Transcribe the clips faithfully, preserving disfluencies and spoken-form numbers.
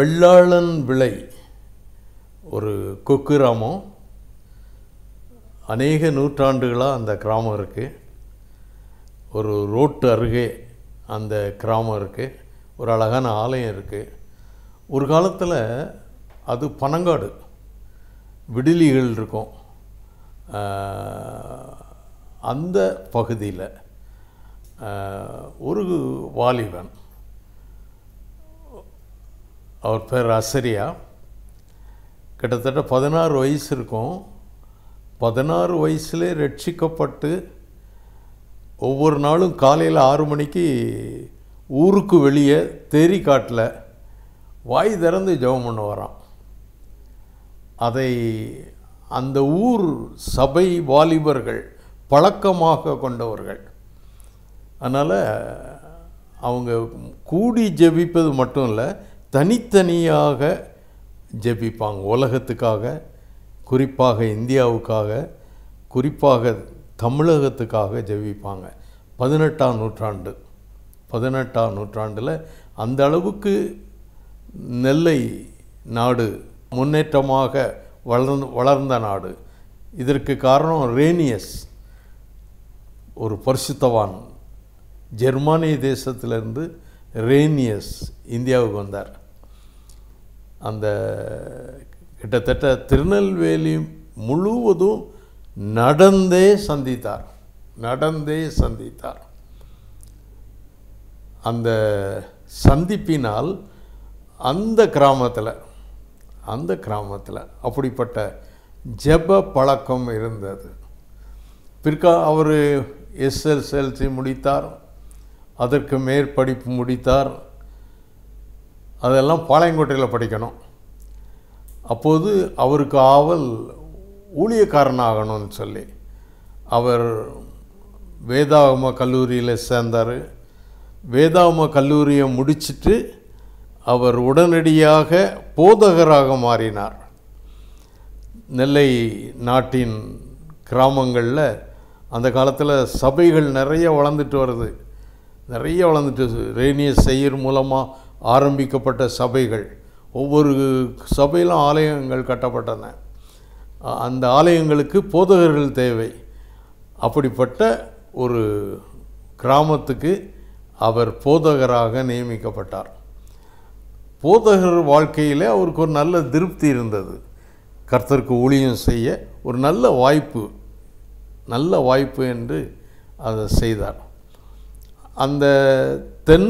வெள்ளாளன் விளை ஒரு குக்கிராமம். அநேக நூற்றாண்டுகளாக அந்த கிராமம் இருக்குது. ஒரு ரோட்டு அருகே அந்த கிராமம் இருக்குது. ஒரு அழகான ஆலயம் இருக்குது. ஒரு காலத்தில் அது பனங்காடு, விடுலிகள் இருக்கும். அந்த பகுதியில் ஒரு வாலிபன், அவர் பேர் அசரியா, கிட்டத்தட்ட பதினாறு வயசு இருக்கும். பதினாறு வயசுலே ரட்சிக்கப்பட்டு ஒவ்வொரு நாளும் காலையில் ஆறு மணிக்கு ஊருக்கு வெளியே தேரி காட்டில் வாய் திறந்து ஜெபம் பண்ண வரான். அதை அந்த ஊர் சபை வாலிபர்கள் பழக்கமாக கொண்டவர்கள். அதனால் அவங்க கூடி ஜெபிப்பது மட்டும் இல்லை, தனித்தனியாக ஜெபிப்பாங்க. உலகத்துக்காக, குறிப்பாக இந்தியாவுக்காக, குறிப்பாக தமிழகத்துக்காக ஜெபிப்பாங்க. பதினெட்டாம் நூற்றாண்டு பதினெட்டாம் நூற்றாண்டில் அந்த அளவுக்கு நெல்லை நாடு முன்னேற்றமாக வளர்ந்து வளர்ந்த நாடு. இதற்கு காரணம் ரேனியஸ், ஒரு பரிசுத்தவான். ஜெர்மானிய தேசத்திலிருந்து ரேனியஸ் இந்தியாவுக்கு வந்தார். அந்த கிட்டத்தட்ட திருநெல்வேலி முழுவதும் நடந்தே சந்தித்தார் நடந்தே சந்தித்தார் அந்த சந்திப்பினால் அந்த கிராமத்தில் அந்த கிராமத்தில் அப்படிப்பட்ட ஜெப பழக்கம் இருந்தது. பிற்கா அவர் எஸ்எஸ்எல்சி முடித்தார், அதற்கு மேற்படிப்பு முடித்தார். அதெல்லாம் பாளையங்கோட்டையில் படிக்கணும். அப்போது அவருக்கு ஆவல் ஊழியக்காரனாகணும்னு சொல்லி அவர் வேதாகம கல்லூரியில் சேர்ந்தார். வேதாகம கல்லூரியை முடிச்சுட்டு அவர் உடனடியாக போதகராக மாறினார். நெல்லை நாட்டின் கிராமங்களில் அந்த காலத்தில் சபைகள் நிறைய வளர்ந்துட்டு வருது நிறைய வளர்ந்துட்டு ரேனியஸ் செய்யர் மூலமாக ஆரம்பிக்கப்பட்ட சபைகள், ஒவ்வொரு சபையிலும் ஆலயங்கள் கட்டப்பட்டன. அந்த ஆலயங்களுக்கு போதகர்கள் தேவை. அப்படிப்பட்ட ஒரு கிராமத்துக்கு அவர் போதகராக நியமிக்கப்பட்டார். போதகர் வாழ்க்கையில் அவருக்கு ஒரு நல்ல திருப்தி இருந்தது. கர்த்தருக்கு ஊழியம் செய்ய ஒரு நல்ல வாய்ப்பு நல்ல வாய்ப்பு என்று அதை செய்தார். அந்த தென்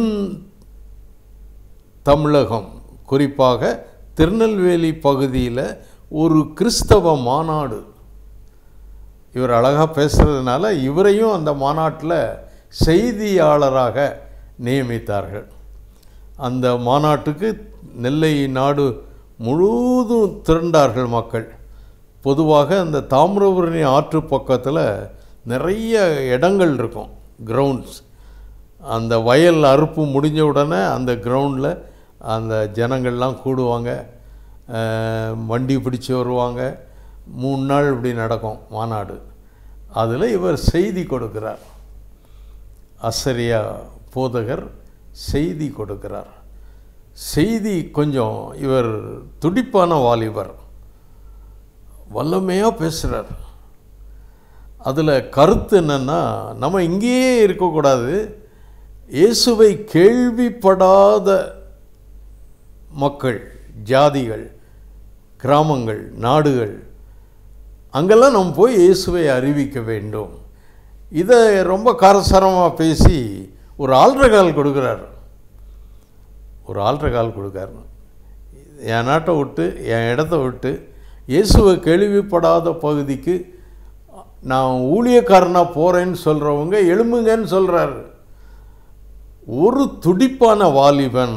தமிழகம், குறிப்பாக திருநெல்வேலி பகுதியில் ஒரு கிறிஸ்தவ மாநாடு, இவர் அழகாக பேசுகிறதுனால இவரையும் அந்த மாநாட்டில் செய்தியாளராக நியமித்தார்கள். அந்த மாநாட்டுக்கு நெல்லை நாடு முழுவதும் திரண்டார்கள் மக்கள். பொதுவாக அந்த தாமிரபரணி ஆற்று பக்கத்தில் நிறைய இடங்கள் இருக்கும், கிரவுண்ட்ஸ். அந்த வயல் அறுப்பு முடிஞ்ச உடனே அந்த கிரவுண்டில் அந்த ஜனங்கள்லாம் கூடுவாங்க, வண்டி பிடிச்சி வருவாங்க. மூணு நாள் இப்படி நடக்கும் மாநாடு. அதில் இவர் செய்தி கொடுக்கிறார். அசரியா போதகர் செய்தி கொடுக்கிறார். செய்தி கொஞ்சம், இவர் துடிப்பான வாலிபர், வல்லமையாக பேசுகிறார். அதில் கருத்து என்னென்னா, நம்ம இங்கேயே இருக்கக்கூடாது, இயேசுவை கேள்விப்படாத மக்கள், ஜாதிகள், கிராமங்கள், நாடுகள், அங்கெல்லாம் நம்ம போய் இயேசுவை அறிவிக்க வேண்டும். இதை ரொம்ப காரசாரமாக பேசி ஒரு ஆல்ட்ரகால் கொடுக்குறார். ஒரு ஆல்ட்ரகால் கொடுக்காரு. என் நாட்டை விட்டு, என் இடத்த விட்டு இயேசுவை கேள்விப்படாத பகுதிக்கு நான் ஊழியக்காரனாக போகிறேன்னு சொல்கிறவங்க எழும்புங்கன்னு சொல்கிறார். ஒரு துடிப்பான வாலிபன்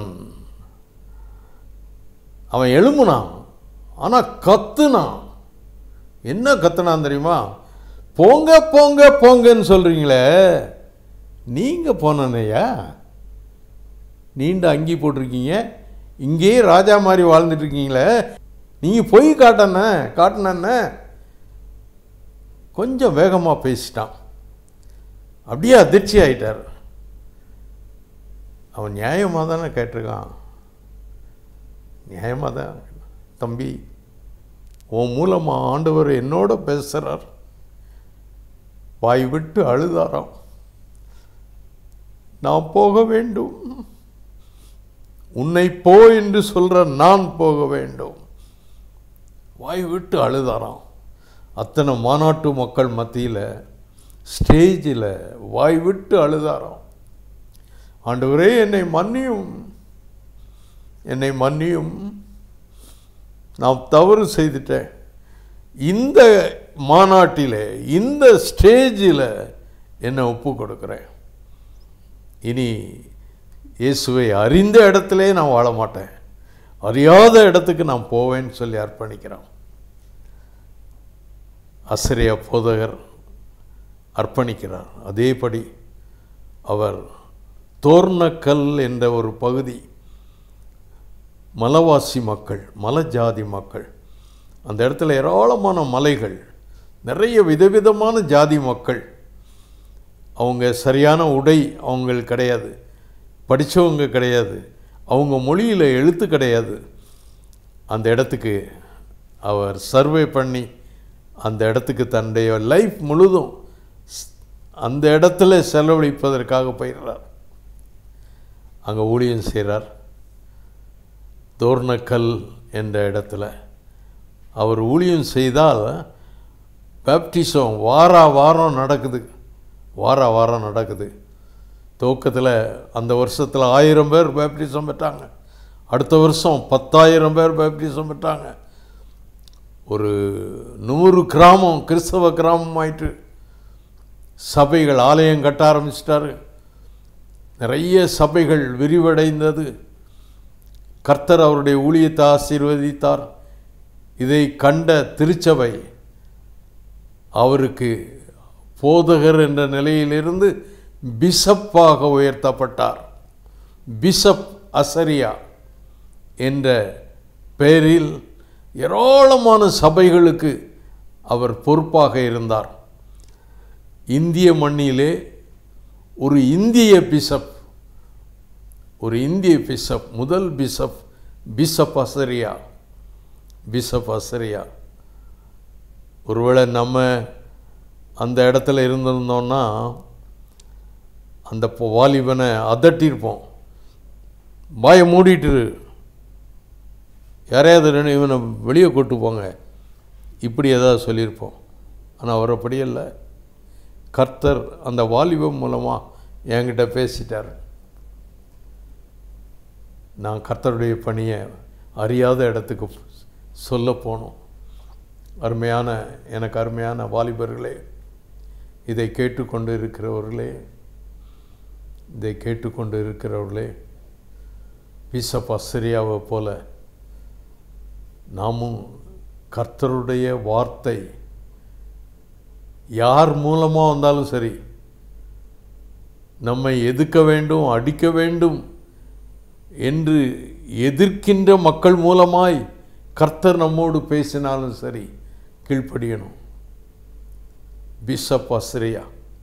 அவன் எழும்புனான். ஆனால் கத்துனான். என்ன கத்துனான் தெரியுமா? போங்க போங்க போங்கன்னு சொல்கிறீங்களே, நீங்கள் போனனையா, நீண்ட அங்கி போட்டிருக்கீங்க, இங்கேயே ராஜா மாதிரி வாழ்ந்துட்டுருக்கீங்களே, நீங்கள் போய் காட்டண்ண காட்டினண்ண. கொஞ்சம் வேகமாக பேசிட்டான். அப்படியே அதிர்ச்சி ஆகிட்டார். அவன் நியாயமாக தானே கேட்டிருக்கான். நியாயமாக தான் தம்பி, உன் மூலமாக ஆண்டவர் என்னோட பேசுகிறார். வாய் விட்டு அழுதாராம், நான் போக வேண்டும், உன்னை போ என்று சொல்கிற நான் போக வேண்டும். வாய் விட்டு அழுதாராம். அத்தனை மாநாட்டு மக்கள் மத்தியில் ஸ்டேஜில் வாய் விட்டு அழுதாராம். ஆண்டவரே என்னை மன்னியும், என்னை மன்னியும், நான் தவறு செய்துட்டேன். இந்த மாநாட்டில் இந்த ஸ்டேஜில் என்னை ஒப்பு கொடுக்குறேன். இனி இயேசுவை அறிந்த இடத்துலே நான் வாழ மாட்டேன், அறியாத இடத்துக்கு நான் போவேன்னு சொல்லி அர்ப்பணிக்கிறான். அசரியா போதகர் அர்ப்பணிக்கிறார். அதேபடி அவர் தோர்ணக்கல் என்ற ஒரு பகுதி, மலைவாசி மக்கள், மலை ஜாதி மக்கள், அந்த இடத்துல ஏராளமான மலைகள், நிறைய விதவிதமான ஜாதி மக்கள். அவங்க சரியான உடை அவங்களுக்கு கிடையாது, படித்தவங்க கிடையாது, அவங்க மொழியில் எழுத்து கிடையாது. அந்த இடத்துக்கு அவர் சர்வே பண்ணி அந்த இடத்துக்கு தன்னுடைய லைஃப் முழுதும் அந்த இடத்துல செலவழிப்பதற்காக போயிடுறார். அங்கே ஊழியம் செய்கிறார். தோர்ணக்கல் என்ற இடத்துல அவர் ஊழியம் செய்தால் பேப்டிசம் வார வாரம் நடக்குது, வார வாரம் நடக்குது. துவக்கத்தில் அந்த வருஷத்தில் ஆயிரம் பேர் பேப்டிசம் பெற்றாங்க. அடுத்த வருஷம் பத்தாயிரம் பேர் பேப்டிசம் பெற்றாங்க. ஒரு நூறு கிராமம் கிறிஸ்தவ கிராமம் ஆயிட்டு சபைகள், ஆலயம் கட்ட ஆரம்பிச்சிட்டாரு. நிறைய சபைகள் விரிவடைந்தது. கர்த்தர் அவருடைய ஊழியத்தை ஆசீர்வதித்தார். இதை கண்ட திருச்சபை அவருக்கு போதகர் என்ற நிலையிலிருந்து பிஷப்பாக உயர்த்தப்பட்டார். பிஷப் அசரியா என்ற பெயரில் ஏராளமான சபைகளுக்கு அவர் பொறுப்பாக இருந்தார். இந்திய மண்ணிலே ஒரு இந்திய பிஷப், ஒரு இந்திய பிஷப், முதல் bishop bishop Azariah, bishop Azariah. ஒருவேளை நம்ம அந்த இடத்துல இருந்திருந்தோன்னா அந்த வாலிபனை அதட்டியிருப்போம், வாயை மூடிட்டு யாரையாவது ரெண்டு இவனை வெளியே கூட்டு போங்க, இப்படி ஏதாவது சொல்லியிருப்போம். ஆனால் அவர் அப்படி இல்லை. கர்த்தர் அந்த வாலிபம் மூலமாக என்கிட்ட பேசிட்டார். நான் கர்த்தருடைய பணியை அறியாத இடத்துக்கு சொல்ல போனோம். அருமையான, எனக்கு அருமையான வாலிபர்களே, இதை கேட்டுக்கொண்டு இருக்கிறவர்களே, இதை கேட்டுக்கொண்டு இருக்கிறவர்களே, பிஷப் அசரியாவை போல நாமும் கர்த்தருடைய வார்த்தை யார் மூலமாக வந்தாலும் சரி, நம்மை எதிர்க்க வேண்டும், அடிக்க வேண்டும் என்று எதிர்க்கின்ற மக்கள் மூலமாய் கர்த்தர் நம்மோடு பேசினாலும் சரி, கீழ்ப்படியணும். பிஷப் அசரியா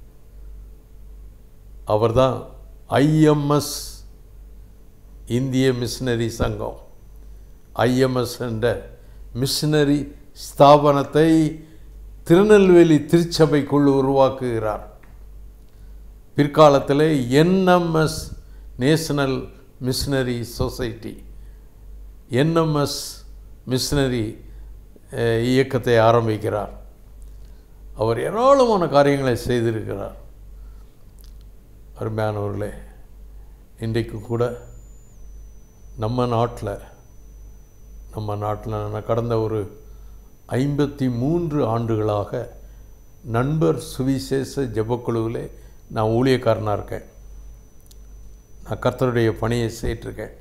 அவர்தான் ஐஎம்எஸ், இந்திய மிஷனரி சங்கம், ஐஎம்எஸ் என்ற மிஷனரி ஸ்தாபனத்தை திருநெல்வேலி திருச்சபைக்குள் உருவாக்குகிறார். பிற்காலத்தில் NMS, national missionary society, NMS missionary இயக்கத்தை ஆரம்பிக்கிறார். அவர் ஏராளமான காரியங்களை செய்திருக்கிறார். அருமையானவர்களே, இன்றைக்கு கூட நம்ம நாட்டில் நம்ம நாட்டில் நான் கடந்த ஒரு ஐம்பத்தி மூன்று ஆண்டுகளாக நண்பர் சுவிசேஷ ஜெபக்குழுவிலே நான் ஊழியக்காரனாக இருக்கேன். நான் கர்த்தருடைய பணியை செய்திருக்கேன்.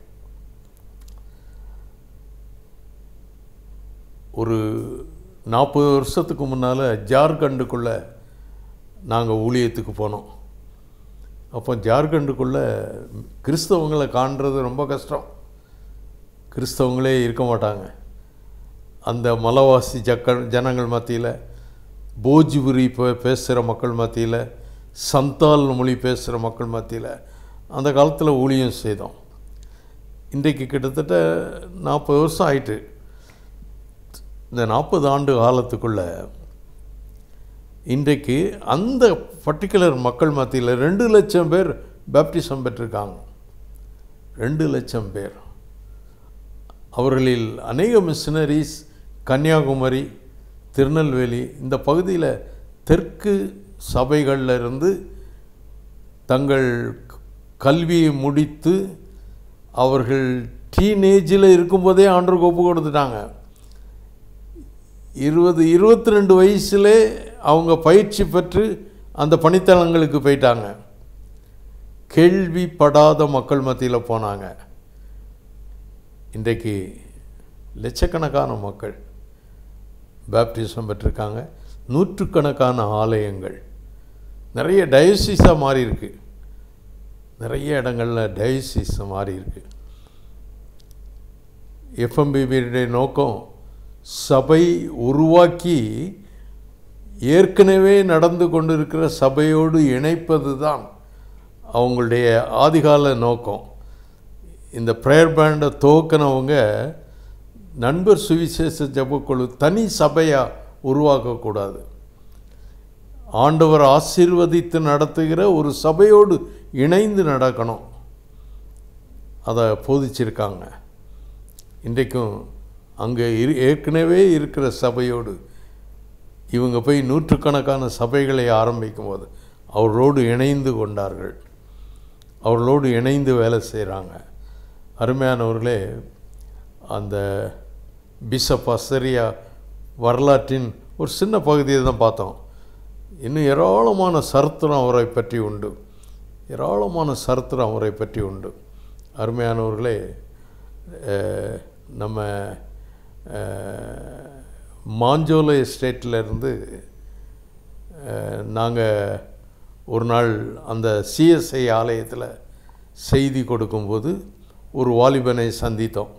ஒரு நாற்பது வருஷத்துக்கு முன்னால் ஜார்க்கண்டுக்குள்ளே நாங்கள் ஊழியத்துக்கு போனோம். அப்போ ஜார்க்கண்டுக்குள்ளே கிறிஸ்தவங்களை காண்றது ரொம்ப கஷ்டம். கிறிஸ்தவங்களே இருக்க மாட்டாங்க. அந்த மலைவாசி ஜக்க ஜனங்கள் மத்தியில், போஜ்புரி பேசுகிற மக்கள் மத்தியில், சந்தால் மொழி பேசுகிற மக்கள் மத்தியில் அந்த காலத்தில் ஊழியம் செய்தோம். இன்றைக்கு கிட்டத்தட்ட நாற்பது வருஷம் ஆயிட்டு. இந்த நாற்பது ஆண்டு காலத்துக்குள்ள இன்றைக்கு அந்த பர்டிகுலர் மக்கள் மத்தியில் ரெண்டு லட்சம் பேர் பேப்டிசம் பெற்றிருக்காங்க. ரெண்டு லட்சம் பேர். அவர்களில் அநேக மிஷனரிஸ் கன்னியாகுமரி, திருநெல்வேலி இந்த பகுதியில் தெற்கு சபைகளில் இருந்து தங்கள் கல்வியை முடித்து அவர்கள் டீனேஜில் இருக்கும்போதே ஆண்டவருக்கு ஒப்பு கொடுத்துட்டாங்க. இருபது இருபத்தி ரெண்டு வயசுலே அவங்க பயிற்சி பெற்று அந்த பணித்தளங்களுக்கு போயிட்டாங்க. கேள்விப்படாத மக்கள் மத்தியில் போனாங்க. இன்றைக்கு லட்சக்கணக்கான மக்கள் பேப்டிசம் பெற்றிருக்காங்க. நூற்றுக்கணக்கான ஆலயங்கள், நிறைய டயசிஸாக மாறி இருக்கு. நிறைய இடங்களில் டயசிஸ் மாறி இருக்கு. எஃப்எம்பிபியுடைய நோக்கம் சபை உருவாக்கி ஏற்கனவே நடந்து கொண்டிருக்கிற சபையோடு இணைப்பது தான் அவங்களுடைய ஆதிகால நோக்கம். இந்த ப்ரேயர் பேண்டை துவக்கினவங்க நண்பர் சுவிசேஷ ஜெபக்குழு தனி சபையாக உருவாக்கக்கூடாது. ஆண்டவர் ஆசீர்வதித்து நடத்துகிற ஒரு சபையோடு இணைந்து நடக்கணும். அதை போதிச்சிருக்காங்க. இன்றைக்கும் அங்கே இரு ஏற்கனவே இருக்கிற சபையோடு இவங்க போய் நூற்றுக்கணக்கான சபைகளை ஆரம்பிக்கும் போது அவர்களோடு இணைந்து கொண்டார்கள். அவர்களோடு இணைந்து வேலை செய்கிறாங்க. அருமையானவர்களே, அந்த பிஷப் அசரியா வரலாற்றின் ஒரு சின்ன பகுதியை தான் பார்த்தோம். இன்னும் ஏராளமான சரித்திரம் அவரை பற்றி உண்டு. ஏராளமான சரித்திரம் அவரை பற்றி உண்டு. அருமையானவர்களே, நம்ம மாஞ்சோலை எஸ்டேட்டிலேருந்து நாங்கள் ஒரு நாள் அந்த சிஎஸ்ஐ ஆலயத்தில் செய்தி கொடுக்கும்போது ஒரு வாலிபனை சந்தித்தோம்.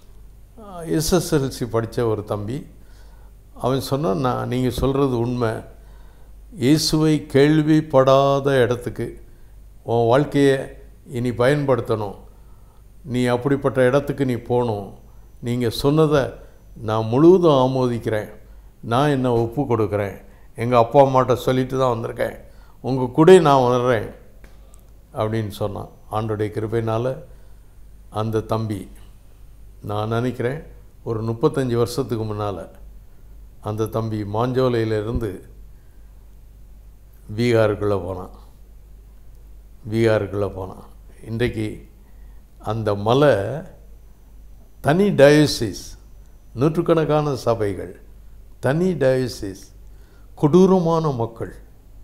எஸ்எஸ்எல்சி படித்த ஒரு தம்பி. அவன் சொன்னான், நான் நீங்கள் சொல்கிறது உண்மை. இயேசுவை கேள்விப்படாத இடத்துக்கு உன் வாழ்க்கையை இனி பயன்படுத்தணும். நீ அப்படிப்பட்ட இடத்துக்கு நீ போகணும். நீங்கள் சொன்னதை நான் முழுவதும் ஆமோதிக்கிறேன். நான் என்ன ஒப்பு கொடுக்குறேன். எங்கள் அப்பா அம்மாட்ட சொல்லிட்டு தான் வந்திருக்கேன். உங்கள் கூட நான் வர்றேன் அப்படின்னு சொன்னான். ஆண்டோடைய கிருபையினால் அந்த தம்பி, நான் நினைக்கிறேன் ஒரு முப்பத்தஞ்சு வருஷத்துக்கு முன்னால் அந்த தம்பி மாஞ்சோலையிலிருந்து பீகாருக்குள்ளே போனான். பீகாருக்குள்ளே போனான். இன்றைக்கு அந்த மலை தனி டயசிஸ், நூற்றுக்கணக்கான சபைகள், தனி டயசிஸ், கொடூரமான மக்கள்,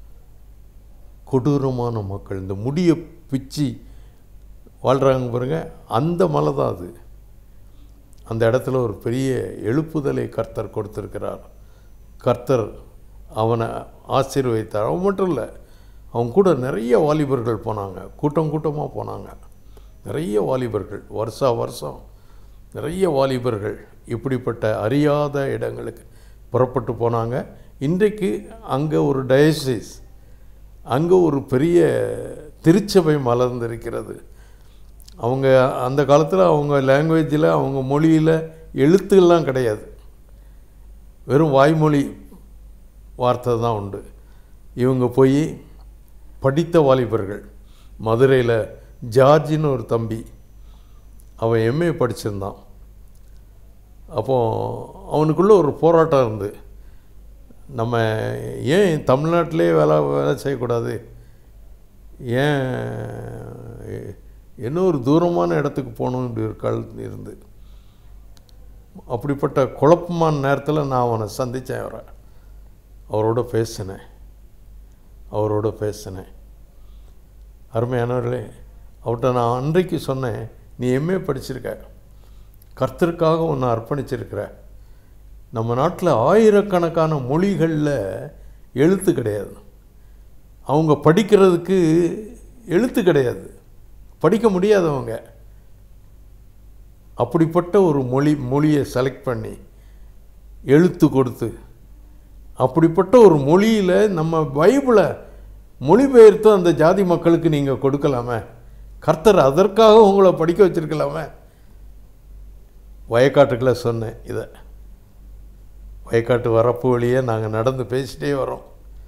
கொடூரமான மக்கள். இந்த முடியை பிச்சு வாழ்கிறாங்க பாருங்க, அந்த மலை தான் அது. அந்த இடத்துல ஒரு பெரிய எழுப்புதலை கர்த்தர் கொடுத்திருக்கிறார். கர்த்தர் அவனை ஆசீர்வதித்தார். அவன் மட்டும் இல்லை, அவங்க கூட நிறைய வாலிபர்கள் போனாங்க. கூட்டம் கூட்டமாக போனாங்க. நிறைய வாலிபர்கள், வருஷா வருஷம் நிறைய வாலிபர்கள் இப்படிப்பட்ட அறியாத இடங்களுக்கு புறப்பட்டு போனாங்க. இன்றைக்கு அங்கே ஒரு டயசிஸ், அங்கே ஒரு பெரிய திருச்சபை மலர்ந்திருக்கிறது. அவங்க அந்த காலத்தில் அவங்க லாங்குவேஜில், அவங்க மொழியில் எழுத்துக்கள்லாம் கிடையாது. வெறும் வாய்மொழி வார்த்தை தான் உண்டு. இவங்க போய் படித்த வாலிபர்கள், மதுரையில் ஜார்ஜின்னு ஒரு தம்பி, அவன் எம்ஏ படிச்சிருந்தான். அப்போது அவனுக்குள்ளே ஒரு போராட்டம் இருந்து, நம்ம ஏன் தமிழ்நாட்டிலே வேலை வேலை செய்யக்கூடாது, ஏன் என்ன ஒரு தூரமான இடத்துக்கு போகணும், இப்படி ஒரு கால் இருந்து. அப்படிப்பட்ட குழப்பமான நேரத்தில் நான் அவனை சந்தித்தேன். அவரை அவரோட பேசினேன் அவரோட பேசினேன் அருமையானவர்களே, அவர்கிட்ட நான் அன்றைக்கு சொன்னேன், நீ எம்ஏ படிச்சிருக்க, கர்த்தருக்காக ஒன்று அர்ப்பணிச்சிருக்கிற. நம்ம நாட்டில் ஆயிரக்கணக்கான மொழிகளில் எழுத்து கிடையாது. அவங்க படிக்கிறதுக்கு எழுத்து கிடையாது, படிக்க முடியாதவங்க. அப்படிப்பட்ட ஒரு மொழி மொழியை செலக்ட் பண்ணி எழுத்து கொடுத்து, அப்படிப்பட்ட ஒரு மொழியில் நம்ம பைபிளை மொழிபெயர்த்து அந்த ஜாதி மக்களுக்கு நீங்கள் கொடுக்கலாமே, கர்த்தர் அதற்காக உங்களை படிக்க வச்சிருக்கலாமே வயக்காட்டுக்குள்ளே சொன்னேன். இதை வயக்காட்டு வரப்பு வழியே நாங்கள் நடந்து பேசிட்டே வரோம்.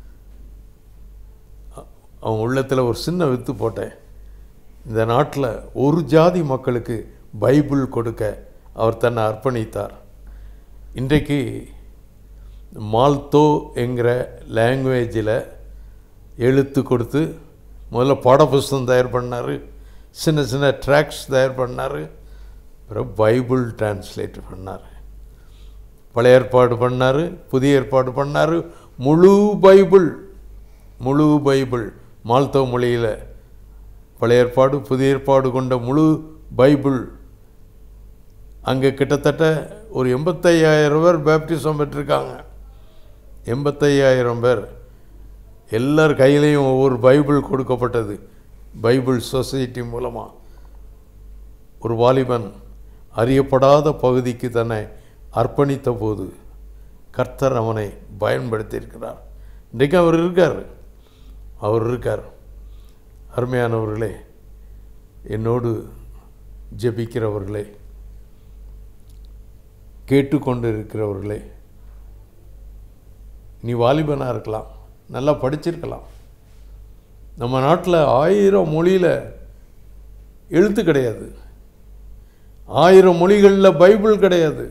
அவன் உள்ளத்தில் ஒரு சின்ன வித்து போட்டேன். இந்த நாட்டில் ஒரு ஜாதி மக்களுக்கு பைபிள் கொடுக்க அவர் தன்னை அர்ப்பணித்தார். இன்றைக்கு மால்தோ என்கிற லாங்குவேஜில் எழுத்து கொடுத்து முதல்ல பாடப்புஸ்தகம் தயார் பண்ணார், சின்ன சின்ன ட்ராக்ஸ் தயார் பண்ணார், அப்புறம் பைபிள் டிரான்ஸ்லேட் பண்ணார். பழைய ஏற்பாடு பண்ணார், புதிய ஏற்பாடு பண்ணார், முழு பைபிள் முழு பைபிள் மால்தோ மொழியில் பழைய ஏற்பாடு புதிய ஏற்பாடு கொண்ட முழு பைபிள். அங்கே கிட்டத்தட்ட ஒரு எண்பத்தையாயிரம் பேர் பேப்டிசம் பெற்றிருக்காங்க. எண்பத்தையாயிரம் பேர் எல்லார் கையிலையும் ஒவ்வொரு பைபிள் கொடுக்கப்பட்டது. பைபிள் சொசைட்டி மூலமாக ஒரு வாலிபன் அறியப்படாத பகுதிக்கு தன்னை அர்ப்பணித்த போது கர்த்தர் அவனை பயன்படுத்தியிருக்கிறார். இன்றைக்கு அவர் இருக்கார் அவர் இருக்கார் அருமையானவர்களே, என்னோடு ஜெபிக்கிறவர்களே, கேட்டுக்கொண்டு இருக்கிறவர்களே, நீ வாலிபனாக இருக்கலாம், நல்லா படிச்சிருக்கலாம். நம்ம நாட்டில் ஆயிரம் மொழியில் எழுத்து கிடையாது, ஆயிரம் மொழிகளில் பைபிள் கிடையாது.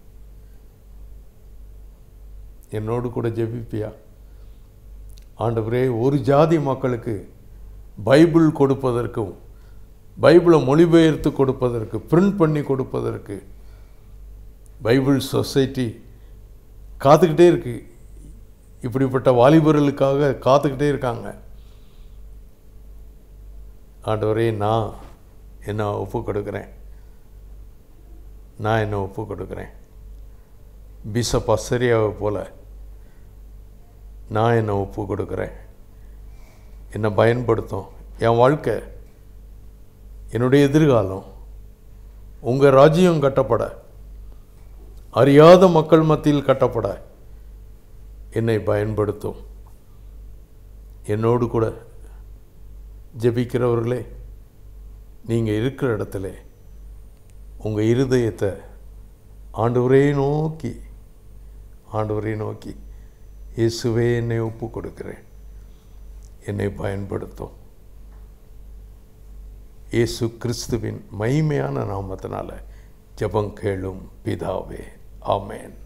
என்னோடு கூட ஜெபிப்பியா? ஆண்டவரே, ஒரு ஜாதி மக்களுக்கு பைபிள் கொடுப்பதற்கும் பைபிளை மொழிபெயர்த்து கொடுப்பதற்கு பிரிண்ட் பண்ணி கொடுப்பதற்கு பைபிள் சொசைட்டி காத்துக்கிட்டே இருக்கு. இப்படிப்பட்ட வாலிபர்களுக்காக காத்துக்கிட்டே இருக்காங்க. ஆண்டவரே, நான் என்ன ஒப்பு கொடுக்குறேன் நான் என்ன ஒப்பு கொடுக்குறேன் பிஷப் அசரியாவை போல நான் என்ன ஒப்பு கொடுக்குறேன். என்னை பயன்படுத்தும். என் வாழ்க்கை, என்னுடைய எதிர்காலம் உங்கள் ராஜ்யம் கட்டப்பட, அறியாத மக்கள் மத்தியில் கட்டப்பட என்னை பயன்படுத்தும். என்னோடு கூட ஜெபிக்கிறவர்களே, நீங்கள் இருக்கிற இடத்துல உங்கள் இருதயத்தை ஆண்டவரே நோக்கி ஆண்டவரே நோக்கி இயேசுவே, என்னை ஒப்பு கொடுக்கிறேன், என்னை பயன்படுத்தும். இயேசு கிறிஸ்துவின் மகிமையான நாமத்தினால ஜெபம் கேளும் பிதாவே. ஆமென்.